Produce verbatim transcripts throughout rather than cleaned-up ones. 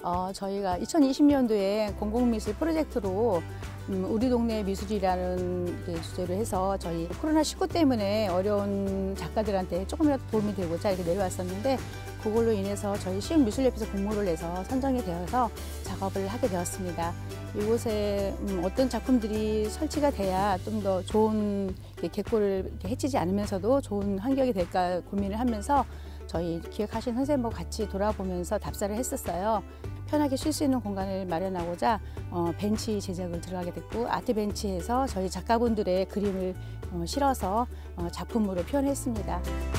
어, 저희가 이천이십 년도에 공공미술 프로젝트로 음, 우리 동네 미술이라는 주제로 해서 저희 코로나 십구 때문에 어려운 작가들한테 조금이라도 도움이 되고자 이렇게 내려왔었는데 그걸로 인해서 저희 시흥미술협회에서 공모를 해서 선정이 되어서 작업을 하게 되었습니다. 이곳에 음, 어떤 작품들이 설치가 돼야 좀 더 좋은 객골을 해치지 않으면서도 좋은 환경이 될까 고민을 하면서 저희 기획하신 선생님과 같이 돌아보면서 답사를 했었어요. 편하게 쉴 수 있는 공간을 마련하고자 어, 벤치 제작을 들어가게 됐고 아트 벤치에서 저희 작가분들의 그림을 어, 실어서 어, 작품으로 표현했습니다.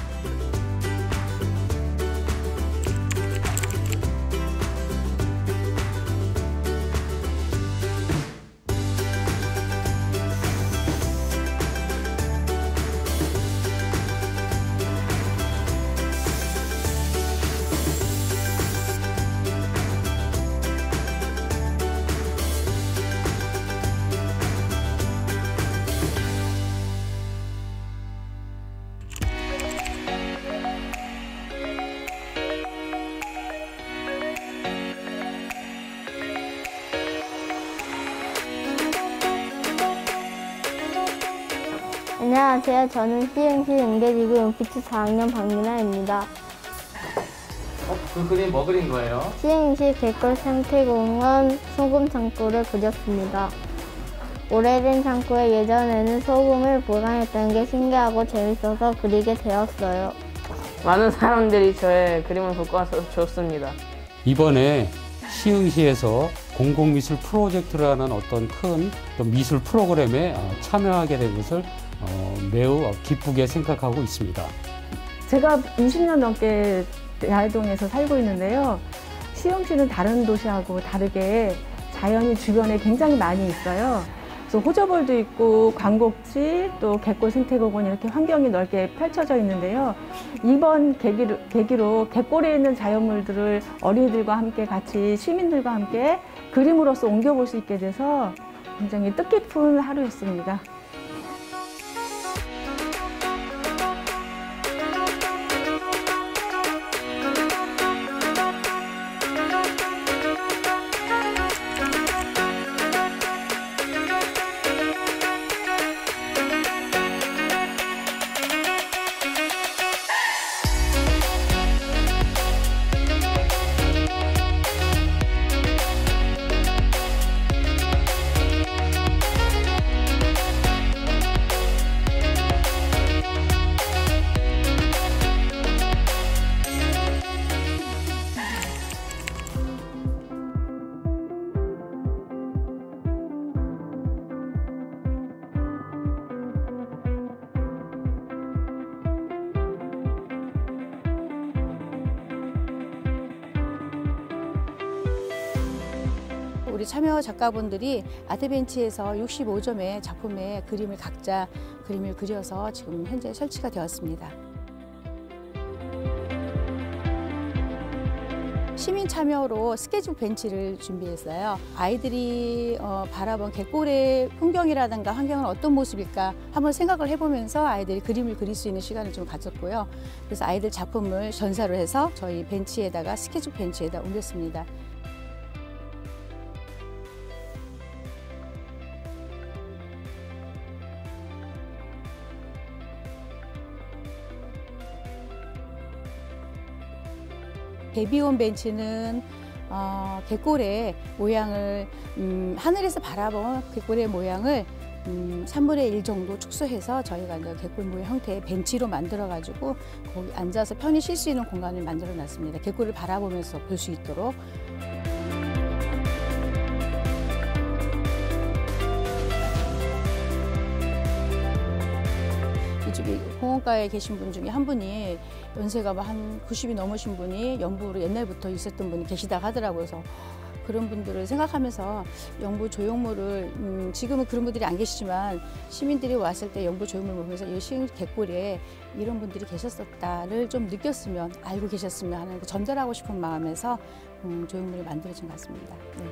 안녕하세요. 저는 시흥시 은계지구 용피초 사 학년 박민아입니다. 어? 그 그림 뭐 그린 거예요? 시흥시 객골 생태공원 소금 창고를 그렸습니다. 오래된 창고에 예전에는 소금을 보관했던 게 신기하고 재밌어서 그리게 되었어요. 많은 사람들이 저의 그림을 보고 와서 좋습니다. 이번에 시흥시에서 공공미술 프로젝트라는 어떤 큰 미술 프로그램에 참여하게 된 것을 매우 기쁘게 생각하고 있습니다. 제가 이십 년 넘게 야외동에서 살고 있는데요. 시흥시는 다른 도시하고 다르게 자연이 주변에 굉장히 많이 있어요. 그래서 호저벌도 있고 광곡지 또 객골 생태공원 이렇게 환경이 넓게 펼쳐져 있는데요. 이번 계기로, 계기로 객골에 있는 자연물들을 어린이들과 함께 같이 시민들과 함께 그림으로써 옮겨볼 수 있게 돼서 굉장히 뜻깊은 하루였습니다. 우리 참여 작가분들이 아트벤치에서 육십오 점의 작품의 그림을 각자 그림을 그려서 지금 현재 설치가 되었습니다. 시민 참여로 스케치북 벤치를 준비했어요. 아이들이 어, 바라본 객골의 풍경이라든가 환경은 어떤 모습일까 한번 생각을 해보면서 아이들이 그림을 그릴 수 있는 시간을 좀 가졌고요. 그래서 아이들 작품을 전사를 해서 저희 벤치에다가 스케치북 벤치에다 옮겼습니다. 대비온 벤치는 어, 객골의 모양을 음, 하늘에서 바라본 객골의 모양을 음, 삼분의 일 정도 축소해서 저희가 이제 객골 모양 형태의 벤치로 만들어 가지고 거기 앉아서 편히 쉴 수 있는 공간을 만들어 놨습니다. 객골을 바라보면서 볼 수 있도록. 이쪽에 공원가에 계신 분 중에 한 분이 연세가 한 구십이 넘으신 분이 영부로 옛날부터 있었던 분이 계시다고 하더라고요. 그래서 그런 분들을 생각하면서 영부 조형물을 음, 지금은 그런 분들이 안 계시지만 시민들이 왔을 때 영부 조형물 보면서 이 시흥 객골에 이런 분들이 계셨었다를 좀 느꼈으면 알고 계셨으면 하는 전달하고 싶은 마음에서 음, 조형물이 만들어진 것 같습니다. 네.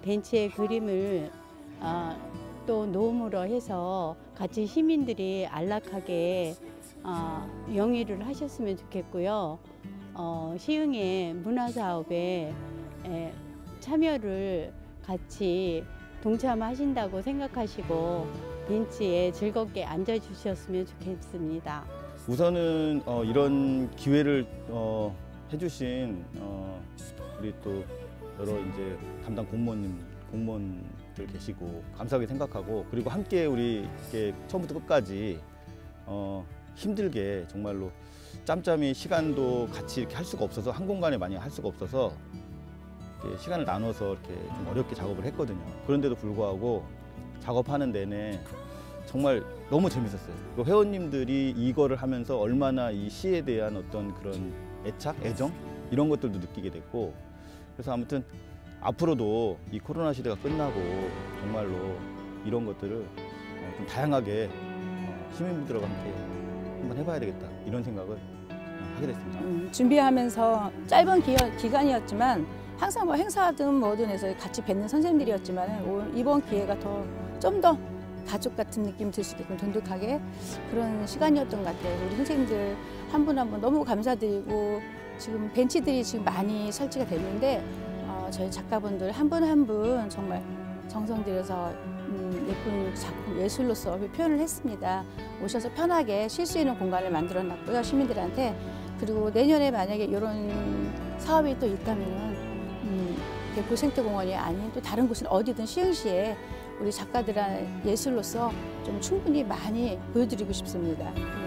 벤치에 그림을 어, 또 놓음으로 해서 같이 시민들이 안락하게 어, 영위를 하셨으면 좋겠고요. 어, 시흥의 문화사업에 에, 참여를 같이 동참하신다고 생각하시고 벤치에 즐겁게 앉아주셨으면 좋겠습니다. 우선은 어, 이런 기회를 어, 해주신 어, 우리 또 여러 이제 담당 공무원님, 공무원들 계시고 감사하게 생각하고, 그리고 함께 우리 이렇게 처음부터 끝까지 어, 힘들게 정말로 짬짬이 시간도 같이 이렇게 할 수가 없어서, 한 공간에 많이 할 수가 없어서 이렇게 시간을 나눠서 이렇게 좀 어렵게 작업을 했거든요. 그런데도 불구하고 작업하는 내내 정말 너무 재밌었어요. 그 회원님들이 이거를 하면서 얼마나 이 시에 대한 어떤 그런 애착, 애정 이런 것들도 느끼게 됐고, 그래서 아무튼 앞으로도 이 코로나 시대가 끝나고 정말로 이런 것들을 좀 다양하게 시민분들과 함께 한번 해봐야 되겠다, 이런 생각을 하게 됐습니다. 음, 준비하면서 짧은 기간, 기간이었지만 항상 뭐 행사든 뭐든 해서 같이 뵙는 선생님들이었지만 이번 기회가 더 좀 더 가족 같은 느낌 들 수 있게끔 돈독하게 그런 시간이었던 것 같아요. 우리 선생님들 한 분 한 분 너무 감사드리고, 지금 벤치들이 지금 많이 설치가 됐는데 어, 저희 작가분들 한 분 한 분 정말 정성 들여서 음, 예쁜 작품 예술로서 표현을 했습니다. 오셔서 편하게 쉴 수 있는 공간을 만들어 놨고요, 시민들한테. 그리고 내년에 만약에 이런 사업이 또 있다면 음, 고생태공원이 아닌 또 다른 곳은 어디든 시흥시에 우리 작가들의 예술로서 좀 충분히 많이 보여드리고 싶습니다.